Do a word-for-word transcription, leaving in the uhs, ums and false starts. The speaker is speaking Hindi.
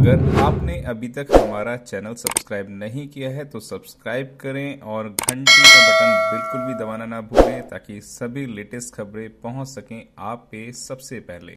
अगर आपने अभी तक हमारा चैनल सब्सक्राइब नहीं किया है तो सब्सक्राइब करें और घंटी का बटन बिल्कुल भी दबाना ना भूलें ताकि सभी लेटेस्ट खबरें पहुंच सकें आप पे सबसे पहले।